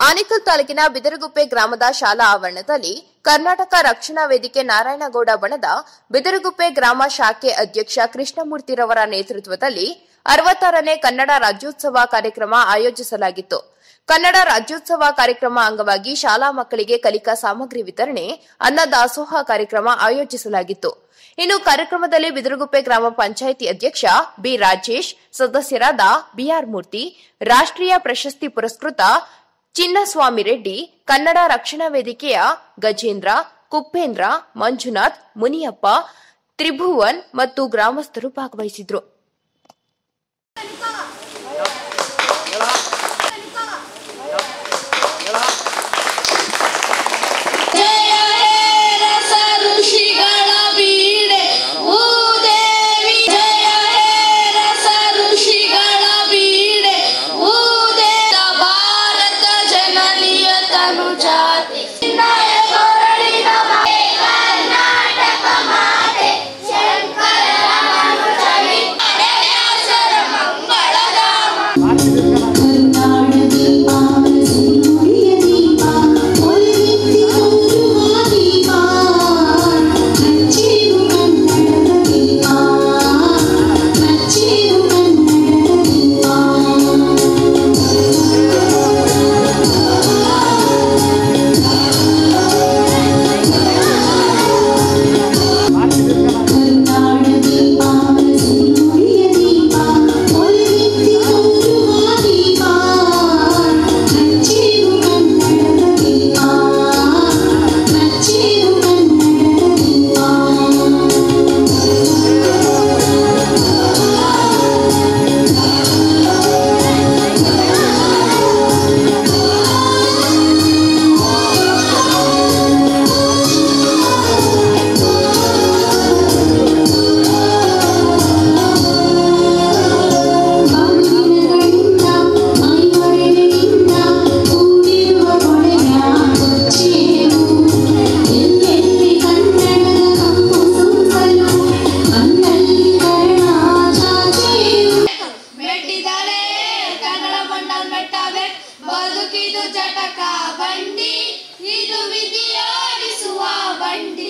ಆನೇಕಲ್ ತಾಲೂಕಿನ ಬಿದರಗುಪ್ಪೆ ಗ್ರಾಮದ ಶಾಲಾ ಆವರಣದಲ್ಲಿ ಕರ್ನಾಟಕ ರಕ್ಷಣಾ ವೇದಿಕೆ ನಾರಾಯಣಗೌಡ ಬಣದ ಬಿದರಗುಪ್ಪೆ ಗ್ರಾಮ ಶಾಖೆ ಅಧ್ಯಕ್ಷ ಕೃಷ್ಣಮೂರ್ತಿರವರ ನೇತೃತ್ವದಲ್ಲಿ 66ನೇ ಕನ್ನಡ ರಾಜ್ಯೋತ್ಸವ ಕಾರ್ಯಕ್ರಮ ಆಯೋಜಿಸಲಾಗಿತ್ತು. ಕನ್ನಡ ರಾಜ್ಯೋತ್ಸವ ಕಾರ್ಯಕ್ರಮ ಅಂಗವಾಗಿ ಶಾಲಾ ಮಕ್ಕಳಿಗೆ ಕಲಿಕಾ ಸಾಮಗ್ರಿ ವಿತರಣೆ, ಅನ್ನದಾಸೋಹ ಕಾರ್ಯಕ್ರಮ ಆಯೋಜಿಸಲಾಗಿತ್ತು. ಇನ್ನು ಕಾರ್ಯಕ್ರಮದಲ್ಲಿ ಬಿದರಗುಪ್ಪೆ ಗ್ರಾಮ ಪಂಚಾಯಿತಿ ಅಧ್ಯಕ್ಷ ಬಿ ರಾಜೇಶ್, ಸದಸ್ಯರಾದ ಬಿಆರ್ ಮೂರ್ತಿ, ರಾಷ್ಟ್ರೀಯ ಪ್ರಶಸ್ತಿ ಪುರಸ್ಕೃತ ಚಿನ್ನಸ್ವಾಮಿ ರೆಡ್ಡಿ, ಕನ್ನಡ ರಕ್ಷಣಾ ವೇದಿಕೆಯ ಗಜೇಂದ್ರ, ಕುಪ್ಪೇಂದ್ರ, ಮಂಜುನಾಥ್, ಮುನಿಯಪ್ಪ, ತ್ರಿಭುವನ್ ಮತ್ತು ಗ್ರಾಮಸ್ಥರು ಭಾಗವಹಿಸಿದ್ರು. ಬದುಕಿದು ಜಟಕ ಬಂಡಿ, ಇದು ವಿಧಿಯೋಡಿಸುವ ಬಂಡಿ.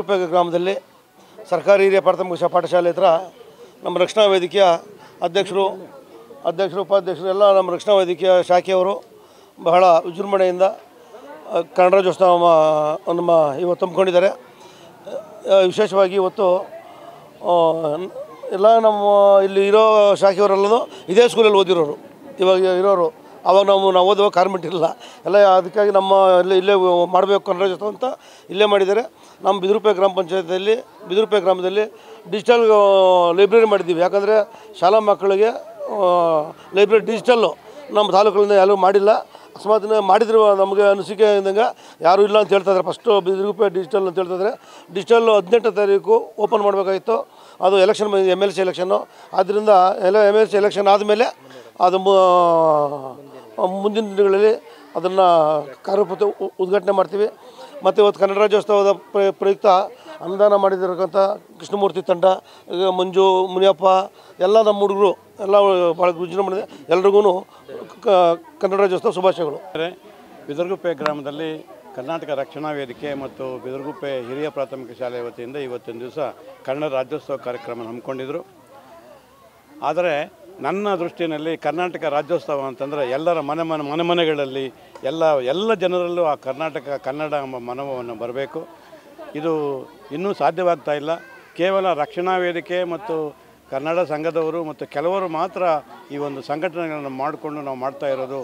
ಬಿದಿರುಪೆ ಗ್ರಾಮದಲ್ಲಿ ಸರ್ಕಾರಿ ಹಿರಿಯ ಪ್ರಾಥಮಿಕ ಪಾಠಶಾಲೆ ಹತ್ರ ನಮ್ಮ ರಕ್ಷಣಾ ವೇದಿಕೆಯ ಅಧ್ಯಕ್ಷರು ಉಪಾಧ್ಯಕ್ಷರು ಎಲ್ಲ ನಮ್ಮ ರಕ್ಷಣಾ ವೇದಿಕೆಯ ಶಾಖೆಯವರು ಬಹಳ ವಿಜೃಂಭಣೆಯಿಂದ ಕನ್ನಡ ರಾಜ್ಯೋತ್ಸವ ನಮ್ಮ ಇವತ್ತು ಹಮ್ಮಿಕೊಂಡಿದ್ದಾರೆ. ವಿಶೇಷವಾಗಿ ಇವತ್ತು ಎಲ್ಲ ನಮ್ಮ ಇಲ್ಲಿ ಇರೋ ಶಾಖೆಯವರೆಲ್ಲರೂ ಇದೇ ಸ್ಕೂಲಲ್ಲಿ ಓದಿರೋರು, ಇವಾಗ ಇರೋರು. ಆವಾಗ ನಾವು ಓದುವ ಕಾರ್ಮೆಂಟ್ ಇಲ್ಲ ಎಲ್ಲ, ಅದಕ್ಕಾಗಿ ನಮ್ಮ ಇಲ್ಲೇ ಮಾಡಬೇಕು ಕನ್ನಡ ರಾಜ್ಯೋತ್ಸವ ಅಂತ ಇಲ್ಲೇ ಮಾಡಿದ್ದಾರೆ. ನಮ್ಮ ಬಿದಿರುಪೆ ಗ್ರಾಮ ಪಂಚಾಯತಿಯಲ್ಲಿ ಬಿದಿರುಪೆ ಗ್ರಾಮದಲ್ಲಿ ಡಿಜಿಟಲ್ ಲೈಬ್ರರಿ ಮಾಡಿದ್ದೀವಿ. ಯಾಕಂದರೆ ಶಾಲಾ ಮಕ್ಕಳಿಗೆ ಲೈಬ್ರರಿ ಡಿಜಿಟಲ್ಲು ನಮ್ಮ ತಾಲೂಕುಗಳಿಂದ ಯಾರೂ ಮಾಡಿಲ್ಲ. ಅಕಸ್ಮಾತ್ ಮಾಡಿದ್ರು ನಮಗೆ ಅನಿಸಿಕೆ ಇದ್ದಂಗೆ ಯಾರೂ ಇಲ್ಲ ಅಂತ ಹೇಳ್ತಾಯಿದ್ದಾರೆ. ಫಸ್ಟು ಬಿದಿರುಪೆ ಡಿಜಿಟಲ್ ಅಂತ ಹೇಳ್ತಾಯಿದ್ದಾರೆ. ಡಿಜಿಟಲ್ಲು 18ನೇ ತಾರೀಕು ಓಪನ್ ಮಾಡಬೇಕಾಗಿತ್ತು. ಅದು ಎಲೆಕ್ಷನ್ MLC ಎಲೆಕ್ಷನ್ನು. ಆದ್ದರಿಂದ MLC ಎಲೆಕ್ಷನ್ ಆದಮೇಲೆ ಅದು ಮುಂದಿನ ದಿನಗಳಲ್ಲಿ ಅದನ್ನು ಕಾರ್ಯಪೂರ್ತಿ ಉದ್ಘಾಟನೆ ಮಾಡ್ತೀವಿ. ಮತ್ತು ಇವತ್ತು ಕನ್ನಡ ರಾಜ್ಯೋತ್ಸವದ ಪ್ರಯುಕ್ತ ಅನುದಾನ ಮಾಡಿದಿರತಕ್ಕಂಥ ಕೃಷ್ಣಮೂರ್ತಿ ತಂಡ, ಮಂಜು, ಮುನಿಯಪ್ಪ ಎಲ್ಲ ನಮ್ಮ ಹುಡುಗರು ಎಲ್ಲ ಭಾಳ ವಿಜೃಂಭಣೆ ಎಲ್ರಿಗೂ ಕನ್ನಡ ರಾಜ್ಯೋತ್ಸವ ಶುಭಾಶಯಗಳು. ಬಿದರಗುಪ್ಪೆ ಗ್ರಾಮದಲ್ಲಿ ಕರ್ನಾಟಕ ರಕ್ಷಣಾ ವೇದಿಕೆ ಮತ್ತು ಬಿದರಗುಪ್ಪೆ ಹಿರಿಯ ಪ್ರಾಥಮಿಕ ಶಾಲೆ ವತಿಯಿಂದ ಇವತ್ತಿನ ದಿವಸ ಕನ್ನಡ ರಾಜ್ಯೋತ್ಸವ ಕಾರ್ಯಕ್ರಮ ಹಮ್ಮಿಕೊಂಡಿದ್ದರು. ಆದರೆ ನನ್ನ ದೃಷ್ಟಿಯಲ್ಲಿ ಕರ್ನಾಟಕ ರಾಜ್ಯೋತ್ಸವ ಅಂತಂದರೆ ಎಲ್ಲರ ಮನೆಗಳಲ್ಲಿ ಎಲ್ಲ ಜನರಲ್ಲೂ ಆ ಕನ್ನಡ ಎಂಬ ಮನೋಭಾವನೆ ಬರಬೇಕು. ಇದು ಇನ್ನೂ ಸಾಧ್ಯವಾಗ್ತಾ ಇಲ್ಲ. ಕೇವಲ ರಕ್ಷಣಾ ವೇದಿಕೆ ಮತ್ತು ಕನ್ನಡ ಸಂಘದವರು ಮತ್ತು ಕೆಲವರು ಮಾತ್ರ ಈ ಒಂದು ಸಂಘಟನೆಗಳನ್ನು ಮಾಡಿಕೊಂಡು ನಾವು ಮಾಡ್ತಾ ಇರೋದು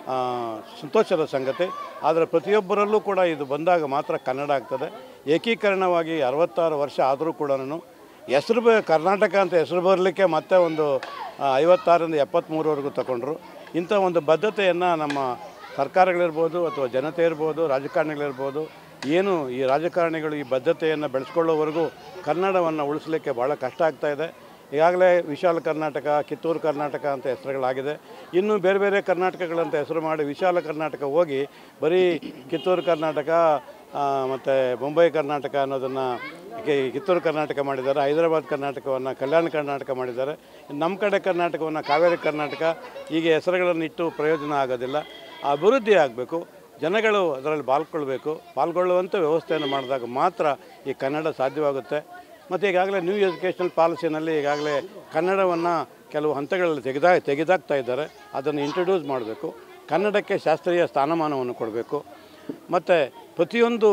ಸಂತೋಷದ ಸಂಗತಿ. ಆದರೆ ಪ್ರತಿಯೊಬ್ಬರಲ್ಲೂ ಕೂಡ ಇದು ಬಂದಾಗ ಮಾತ್ರ ಕನ್ನಡ ಆಗ್ತದೆ. ಏಕೀಕರಣವಾಗಿ 66 ವರ್ಷ ಆದರೂ ಕೂಡ ಹೆಸರು ಕರ್ನಾಟಕ ಅಂತ ಹೆಸರು ಬರಲಿಕ್ಕೆ ಮತ್ತೆ ಒಂದು 56ರಿಂದ 73ವರೆಗೂ ತಗೊಂಡ್ರು. ಇಂಥ ಒಂದು ಬದ್ಧತೆಯನ್ನು ನಮ್ಮ ಸರ್ಕಾರಗಳಿರ್ಬೋದು ಅಥವಾ ಜನತೆ ಇರ್ಬೋದು, ರಾಜಕಾರಣಿಗಳಿರ್ಬೋದು, ಏನು ಈ ರಾಜಕಾರಣಿಗಳು ಈ ಬದ್ಧತೆಯನ್ನು ಬೆಳೆಸ್ಕೊಳ್ಳೋವರೆಗೂ ಕನ್ನಡವನ್ನು ಉಳಿಸಲಿಕ್ಕೆ ಭಾಳ ಕಷ್ಟ ಆಗ್ತಾಯಿದೆ. ಈಗಾಗಲೇ ವಿಶಾಲ ಕರ್ನಾಟಕ, ಕಿತ್ತೂರು ಕರ್ನಾಟಕ ಅಂತ ಹೆಸರುಗಳಾಗಿದೆ. ಇನ್ನೂ ಬೇರೆ ಬೇರೆ ಕರ್ನಾಟಕಗಳಂತ ಹೆಸರು ಮಾಡಿ ವಿಶಾಲ ಕರ್ನಾಟಕ ಹೋಗಿ ಬರೀ ಕಿತ್ತೂರು ಕರ್ನಾಟಕ ಮತ್ತು ಮುಂಬೈ ಕರ್ನಾಟಕ ಅನ್ನೋದನ್ನು ಕಿತ್ತೂರು ಕರ್ನಾಟಕ ಮಾಡಿದ್ದಾರೆ. ಹೈದರಾಬಾದ್ ಕರ್ನಾಟಕವನ್ನು ಕಲ್ಯಾಣ ಕರ್ನಾಟಕ ಮಾಡಿದ್ದಾರೆ. ನಮ್ಮ ಕಡೆ ಕರ್ನಾಟಕವನ್ನು ಕಾವೇರಿ ಕರ್ನಾಟಕ, ಹೀಗೆ ಹೆಸರುಗಳನ್ನು ಇಟ್ಟು ಪ್ರಯೋಜನ ಆಗೋದಿಲ್ಲ. ಅಭಿವೃದ್ಧಿ ಆಗಬೇಕು, ಜನಗಳು ಅದರಲ್ಲಿ ಪಾಲ್ಗೊಳ್ಳುವಂಥ ವ್ಯವಸ್ಥೆಯನ್ನು ಮಾಡಿದಾಗ ಮಾತ್ರ ಈ ಕನ್ನಡ ಸಾಧ್ಯವಾಗುತ್ತೆ. ಮತ್ತು ಈಗಾಗಲೇ ನ್ಯೂ ಎಜುಕೇಷನಲ್ ಪಾಲಿಸಿನಲ್ಲಿ ಈಗಾಗಲೇ ಕನ್ನಡವನ್ನು ಕೆಲವು ಹಂತಗಳಲ್ಲಿ ತೆಗೆದಾಕ್ತಾ ಇದ್ದಾರೆ. ಅದನ್ನು ಇಂಟ್ರೊಡ್ಯೂಸ್ ಮಾಡಬೇಕು. ಕನ್ನಡಕ್ಕೆ ಶಾಸ್ತ್ರೀಯ ಸ್ಥಾನಮಾನವನ್ನು ಕೊಡಬೇಕು. ಮತ್ತು ಪ್ರತಿಯೊಂದು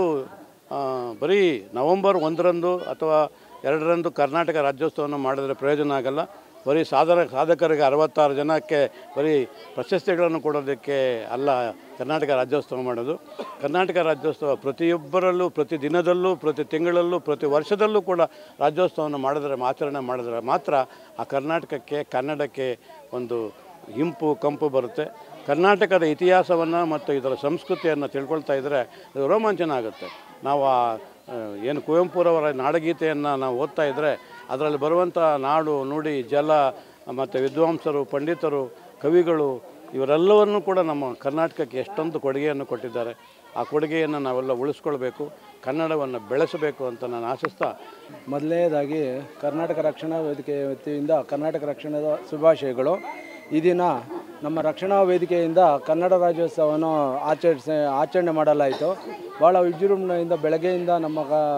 ಬರೀ ನವೆಂಬರ್ 1ರಂದು ಅಥವಾ 2ರಂದು ಕರ್ನಾಟಕ ರಾಜ್ಯೋತ್ಸವವನ್ನು ಮಾಡಿದ್ರೆ ಪ್ರಯೋಜನ ಆಗಲ್ಲ. ಬರೀ ಸಾಧಕರಿಗೆ 66 ಜನಕ್ಕೆ ಬರೀ ಪ್ರಶಸ್ತಿಗಳನ್ನು ಕೊಡೋದಕ್ಕೆ ಅಲ್ಲ ಕರ್ನಾಟಕ ರಾಜ್ಯೋತ್ಸವ ಮಾಡೋದು. ಕರ್ನಾಟಕ ರಾಜ್ಯೋತ್ಸವ ಪ್ರತಿಯೊಬ್ಬರಲ್ಲೂ, ಪ್ರತಿ ದಿನದಲ್ಲೂ, ಪ್ರತಿ ತಿಂಗಳಲ್ಲೂ, ಪ್ರತಿ ವರ್ಷದಲ್ಲೂ ಕೂಡ ರಾಜ್ಯೋತ್ಸವವನ್ನು ಆಚರಣೆ ಮಾಡಿದ್ರೆ ಮಾತ್ರ ಆ ಕರ್ನಾಟಕಕ್ಕೆ, ಕನ್ನಡಕ್ಕೆ ಒಂದು ಕಂಪು ಬರುತ್ತೆ. ಕರ್ನಾಟಕದ ಇತಿಹಾಸವನ್ನು ಮತ್ತು ಇದರ ಸಂಸ್ಕೃತಿಯನ್ನು ತಿಳ್ಕೊಳ್ತಾ ಇದ್ದರೆ ಅದು ರೋಮಾಂಚನ ಆಗುತ್ತೆ. ನಾವು ಏನು ಕುವೆಂಪುರವರ ನಾಡಗೀತೆಯನ್ನು ನಾವು ಓದ್ತಾ ಇದ್ದರೆ ಅದರಲ್ಲಿ ಬರುವಂಥ ನಾಡು, ನುಡಿ, ಜಲ ಮತ್ತು ವಿದ್ವಾಂಸರು, ಪಂಡಿತರು, ಕವಿಗಳು ಇವರೆಲ್ಲವನ್ನೂ ಕೂಡ ನಮ್ಮ ಕರ್ನಾಟಕಕ್ಕೆ ಎಷ್ಟೊಂದು ಕೊಡುಗೆಯನ್ನು ಕೊಟ್ಟಿದ್ದಾರೆ. ಆ ಕೊಡುಗೆಯನ್ನು ನಾವೆಲ್ಲ ಉಳಿಸ್ಕೊಳ್ಬೇಕು, ಕನ್ನಡವನ್ನು ಬೆಳೆಸಬೇಕು ಅಂತ ನಾನು ಆಶಿಸ್ತಾ, ಮೊದಲನೇದಾಗಿ ಕರ್ನಾಟಕ ರಕ್ಷಣಾ ವೇದಿಕೆ ವತಿಯಿಂದ ಕರ್ನಾಟಕ ರಕ್ಷಣಾದ ಶುಭಾಶಯಗಳು. ಈ ದಿನ ನಮ್ಮ ರಕ್ಷಣಾ ವೇದಿಕೆಯಿಂದ ಕನ್ನಡ ರಾಜ್ಯೋತ್ಸವವನ್ನು ಆಚರಣೆ ಮಾಡಲಾಯಿತು. ಭಾಳ ವಿಜೃಂಭಣೆಯಿಂದ ಬೆಳಗ್ಗೆಯಿಂದ ನಮ್ಮ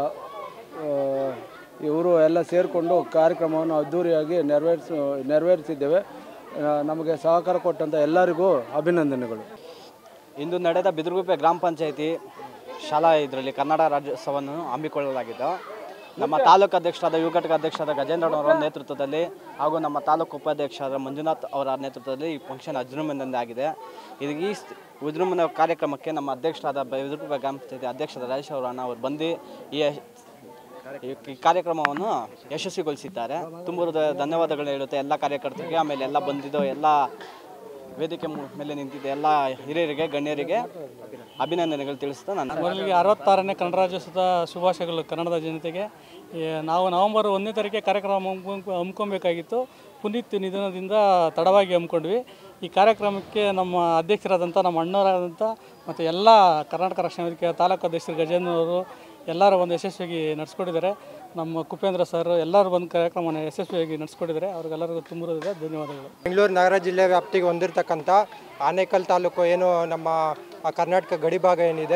ಇವರು ಎಲ್ಲ ಸೇರಿಕೊಂಡು ಕಾರ್ಯಕ್ರಮವನ್ನು ಅದ್ಧೂರಿಯಾಗಿ ನೆರವೇರಿಸಿದ್ದೇವೆ. ನಮಗೆ ಸಹಕಾರ ಕೊಟ್ಟಂಥ ಎಲ್ಲರಿಗೂ ಅಭಿನಂದನೆಗಳು. ಇಂದು ನಡೆದ ಬಿದರಗುಪ್ಪೆ ಗ್ರಾಮ ಪಂಚಾಯಿತಿ ಶಾಲಾ ಇದರಲ್ಲಿ ಕನ್ನಡ ರಾಜ್ಯೋತ್ಸವವನ್ನು ಹಮ್ಮಿಕೊಳ್ಳಲಾಗಿದ್ದು, ನಮ್ಮ ತಾಲೂಕು ಅಧ್ಯಕ್ಷರಾದ ಯುವ ಘಟಕ ಅಧ್ಯಕ್ಷರಾದ ಗಜೇಂದ್ರನವರ ನೇತೃತ್ವದಲ್ಲಿ ಹಾಗೂ ನಮ್ಮ ತಾಲೂಕು ಉಪಾಧ್ಯಕ್ಷರಾದ ಮಂಜುನಾಥ್ ಅವರ ನೇತೃತ್ವದಲ್ಲಿ ಈ ಫಂಕ್ಷನ್ ವಿಜೃಂಭಣೆಯಿಂದ ಆಗಿದೆ. ಈ ವಿಜೃಂಭಣೆ ಕಾರ್ಯಕ್ರಮಕ್ಕೆ ನಮ್ಮ ಅಧ್ಯಕ್ಷರಾದ ಬಿದರಗುಪ್ಪೆ ಗ್ರಾಮ ಪಂಚಾಯಿತಿ ಅಧ್ಯಕ್ಷರಾದ ರಾಜೇಶ್ ಅವರು ಬಂದು ಈ ಕಾರ್ಯಕ್ರಮವನ್ನು ಯಶಸ್ವಿಗೊಳಿಸಿದ್ದಾರೆ. ತುಂಬ ಧನ್ಯವಾದಗಳು ಹೇಳುತ್ತೆ ಎಲ್ಲ ಕಾರ್ಯಕರ್ತರಿಗೆ, ಆಮೇಲೆ ಎಲ್ಲ ಬಂದಿದ್ದು ಎಲ್ಲ ವೇದಿಕೆ ಮೇಲೆ ನಿಂತಿದ್ದ ಎಲ್ಲ ಹಿರಿಯರಿಗೆ, ಗಣ್ಯರಿಗೆ ಅಭಿನಂದನೆಗಳು ತಿಳಿಸ್ತಾ ನಾನು ಮೊದಲಿಗೆ 66ನೇ ಕನ್ನಡ ರಾಜ್ಯೋತ್ಸವದ ಶುಭಾಶಯಗಳು ಕನ್ನಡದ ಜನತೆಗೆ. ನಾವು ನವೆಂಬರ್ 1ನೇ ತಾರೀಕಿಗೆ ಕಾರ್ಯಕ್ರಮ ಹಮ್ಮಿಕೊಬೇಕಾಗಿತ್ತು. ಪುನೀತ್ ನಿಧನದಿಂದ ತಡವಾಗಿ ಹಮ್ಮಿಕೊಂಡ್ವಿ. ಈ ಕಾರ್ಯಕ್ರಮಕ್ಕೆ ನಮ್ಮ ಅಧ್ಯಕ್ಷರಾದಂಥ ನಮ್ಮ ಅಣ್ಣವರಾದಂಥ ಮತ್ತು ಎಲ್ಲ ಕರ್ನಾಟಕ ರಕ್ಷಣಾ ವೇದಿಕೆ ತಾಲೂಕು ಅಧ್ಯಕ್ಷರು ಗಜೇಂದ್ರವರು ಎಲ್ಲರೂ ಒಂದು ಯಶಸ್ವಿಯಾಗಿ ನಡೆಸ್ಕೊಟ್ಟಿದ್ದಾರೆ. ನಮ್ಮ ಕುಪೇಂದ್ರ ಸರ್ ಎಲ್ಲರೂ ಬಂದು ಕಾರ್ಯಕ್ರಮವನ್ನು ಯಶಸ್ವಿಯಾಗಿ ನಡೆಸ್ಕೊಟ್ಟಿದ್ದಾರೆ. ಅವ್ರಿಗೆಲ್ಲರಿಗೂ ತುಂಬ ಧನ್ಯವಾದಗಳು. ಬೆಂಗಳೂರು ನಗರ ಜಿಲ್ಲೆ ವ್ಯಾಪ್ತಿಗೆ ಹೊಂದಿರತಕ್ಕಂಥ ಆನೇಕಲ್ ತಾಲೂಕು ಏನು ನಮ್ಮ ಕರ್ನಾಟಕ ಗಡಿ ಭಾಗ ಏನಿದೆ,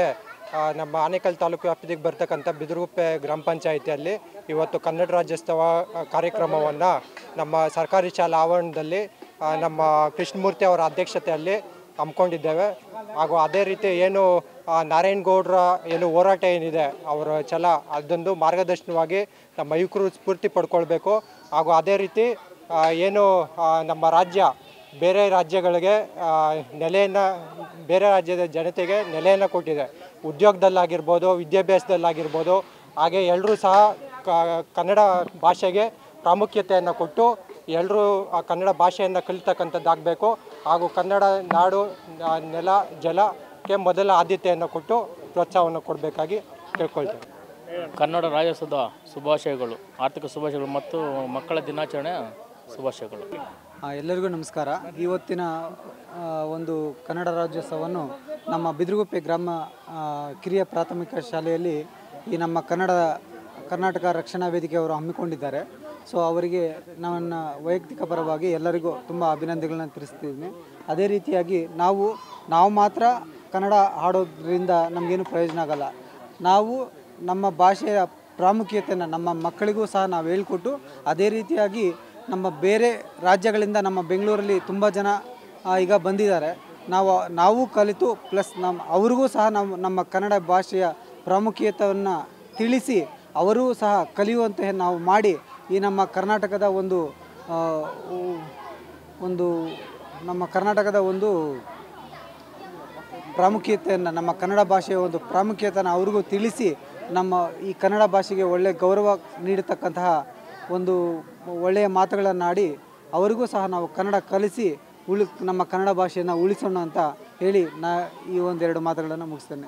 ನಮ್ಮ ಆನೇಕಲ್ ತಾಲೂಕು ವ್ಯಾಪ್ತಿಗೆ ಬರ್ತಕ್ಕಂಥ ಬಿದಿರುಗುಪ್ಪೆ ಗ್ರಾಮ ಪಂಚಾಯಿತಿಯಲ್ಲಿ ಇವತ್ತು ಕನ್ನಡ ರಾಜ್ಯೋತ್ಸವ ಕಾರ್ಯಕ್ರಮವನ್ನು ನಮ್ಮ ಸರ್ಕಾರಿ ಶಾಲಾ ಆವರಣದಲ್ಲಿ ನಮ್ಮ ಕೃಷ್ಣಮೂರ್ತಿ ಅವರ ಅಧ್ಯಕ್ಷತೆಯಲ್ಲಿ ಹಮ್ಮಿಕೊಂಡಿದ್ದೇವೆ. ಹಾಗೂ ಅದೇ ರೀತಿ ಏನು ನಾರಾಯಣಗೌಡರ ಏನು ಹೋರಾಟ ಏನಿದೆ ಅವರ ಛಲ ಅದೊಂದು ಮಾರ್ಗದರ್ಶನವಾಗಿ ನಮ್ಮ ಯುವಕರು ಸ್ಫೂರ್ತಿ ಪಡ್ಕೊಳ್ಬೇಕು. ಹಾಗೂ ಅದೇ ರೀತಿ ಏನು ನಮ್ಮ ರಾಜ್ಯ ಬೇರೆ ರಾಜ್ಯಗಳಿಗೆ ನೆಲೆಯನ್ನು ಬೇರೆ ರಾಜ್ಯದ ಜನತೆಗೆ ನೆಲೆಯನ್ನು ಕೊಟ್ಟಿದೆ. ಉದ್ಯೋಗದಲ್ಲಾಗಿರ್ಬೋದು, ವಿದ್ಯಾಭ್ಯಾಸದಲ್ಲಾಗಿರ್ಬೋದು. ಹಾಗೆ ಎಲ್ಲರೂ ಸಹ ಕನ್ನಡ ಭಾಷೆಗೆ ಪ್ರಾಮುಖ್ಯತೆಯನ್ನು ಕೊಟ್ಟು ಎಲ್ಲರೂ ಆ ಕನ್ನಡ ಭಾಷೆಯನ್ನು ಕಲಿತಕ್ಕಂಥದ್ದಾಗಬೇಕು. ಹಾಗೂ ಕನ್ನಡ ನಾಡು ನೆಲ ಜಲಕ್ಕೆ ಮೊದಲ ಆದ್ಯತೆಯನ್ನು ಕೊಟ್ಟು ಪ್ರೋತ್ಸಾಹವನ್ನು ಕೊಡಬೇಕಾಗಿ ಕೇಳ್ಕೊಳ್ತೇವೆ. ಕನ್ನಡ ರಾಜ್ಯೋತ್ಸವದ ಶುಭಾಶಯಗಳು, ಆರ್ಥಿಕ ಶುಭಾಶಯಗಳು ಮತ್ತು ಮಕ್ಕಳ ದಿನಾಚರಣೆ ಶುಭಾಶಯಗಳು. ಎಲ್ಲರಿಗೂ ನಮಸ್ಕಾರ. ಇವತ್ತಿನ ಒಂದು ಕನ್ನಡ ರಾಜ್ಯೋತ್ಸವವನ್ನು ನಮ್ಮ ಬಿದಿರುಗುಪ್ಪೆ ಗ್ರಾಮ ಕಿರಿಯ ಪ್ರಾಥಮಿಕ ಶಾಲೆಯಲ್ಲಿ ಈ ನಮ್ಮ ಕರ್ನಾಟಕ ರಕ್ಷಣಾ ವೇದಿಕೆಯವರು ಹಮ್ಮಿಕೊಂಡಿದ್ದಾರೆ. ಸೊ ಅವರಿಗೆ ನನ್ನ ವೈಯಕ್ತಿಕ ಪರವಾಗಿ ಎಲ್ಲರಿಗೂ ತುಂಬ ಅಭಿನಂದನೆಗಳನ್ನು ತಿಳಿಸ್ತಿದ್ದೀನಿ. ಅದೇ ರೀತಿಯಾಗಿ ನಾವು ಮಾತ್ರ ಕನ್ನಡ ಹಾಡೋದ್ರಿಂದ ನಮಗೇನು ಪ್ರಯೋಜನ ಆಗಲ್ಲ. ನಾವು ನಮ್ಮ ಭಾಷೆಯ ಪ್ರಾಮುಖ್ಯತೆಯನ್ನು ನಮ್ಮ ಮಕ್ಕಳಿಗೂ ಸಹ ನಾವು ಹೇಳ್ಕೊಟ್ಟು ಅದೇ ರೀತಿಯಾಗಿ ನಮ್ಮ ಬೇರೆ ರಾಜ್ಯಗಳಿಂದ ನಮ್ಮ ಬೆಂಗಳೂರಲ್ಲಿ ತುಂಬ ಜನ ಈಗ ಬಂದಿದ್ದಾರೆ. ನಾವು ಕಲಿತು ಪ್ಲಸ್ ಅವ್ರಿಗೂ ಸಹ ನಮ್ಮ ಕನ್ನಡ ಭಾಷೆಯ ಪ್ರಾಮುಖ್ಯತೆಯನ್ನು ತಿಳಿಸಿ ಅವರೂ ಸಹ ಕಲಿಯುವಂತೆ ನಾವು ಮಾಡಿ ಈ ನಮ್ಮ ಕರ್ನಾಟಕದ ಒಂದು ಪ್ರಾಮುಖ್ಯತೆಯನ್ನು ನಮ್ಮ ಕನ್ನಡ ಭಾಷೆಯ ಒಂದು ಪ್ರಾಮುಖ್ಯತೆಯನ್ನು ಅವ್ರಿಗೂ ತಿಳಿಸಿ ನಮ್ಮ ಈ ಕನ್ನಡ ಭಾಷೆಗೆ ಒಳ್ಳೆಯ ಗೌರವ ನೀಡತಕ್ಕಂತಹ ಒಂದು ಒಳ್ಳೆಯ ಮಾತುಗಳನ್ನಾಡಿ ಅವರಿಗೂ ಸಹ ನಾವು ಕನ್ನಡ ಕಲಿಸಿ ನಮ್ಮ ಕನ್ನಡ ಭಾಷೆಯನ್ನು ಉಳಿಸೋಣ ಅಂತ ಹೇಳಿ ಈ ಒಂದೆರಡು ಮಾತುಗಳನ್ನು ಮುಗಿಸ್ತೇನೆ.